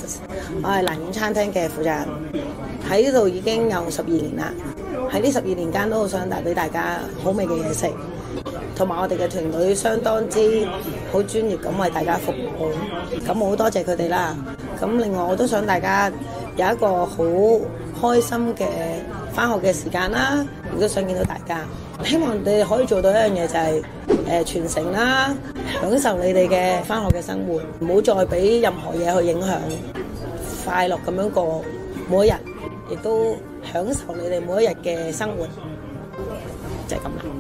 Francis， 我係蘭苑餐廳嘅負責人，喺呢度已經有12年啦。喺呢12年間都好想帶俾大家好味嘅嘢食，同埋我哋嘅團隊相當之好專業咁為大家服務，咁我好多謝佢哋啦。咁另外我都想大家有一個好開心嘅返學嘅時間啦，亦都想見到大家。希望你哋可以做到一樣嘢就係傳承啦，享受你哋嘅返學嘅生活，唔好再俾任何嘢去影響，快樂咁樣過每一日，亦都享受你哋每一日嘅生活，就係咁啦。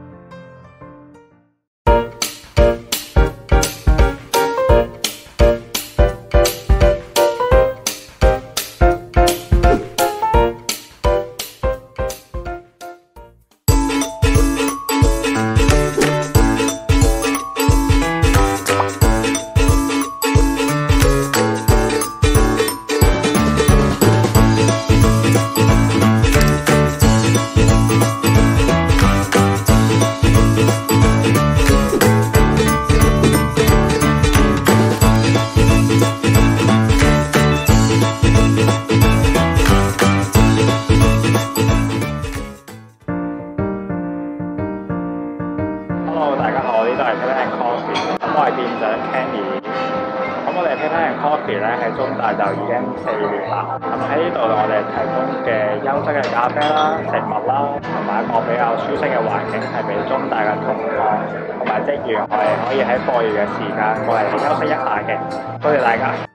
大家好，呢度係 Paper and Coffee， 咁我係店長 Kenny。咁我哋 Paper and Coffee 咧喺中大就已經4年啦。咁喺呢度我哋提供嘅優質嘅咖啡啦、食物啦，同埋一個比較舒適嘅環境，係俾中大嘅同學同埋職員，我哋可以喺課餘嘅時間過嚟休息一下嘅。多謝大家。